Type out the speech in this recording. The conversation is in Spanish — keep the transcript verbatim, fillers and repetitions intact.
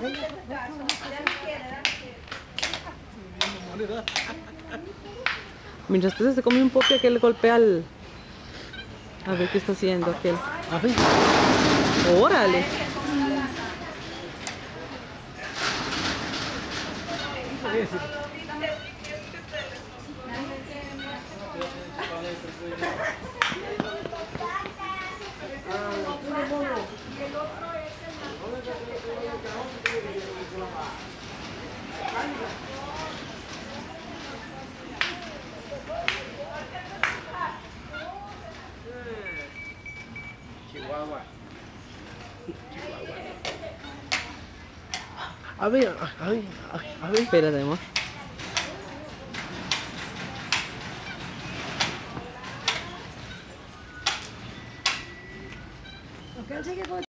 Mientras usted se come un poco, aquel golpea al... A ver qué está haciendo aquel. ¡Órale! Chihuahua. Chihuahua. A ver, a ver, a ver. Espérate, amor.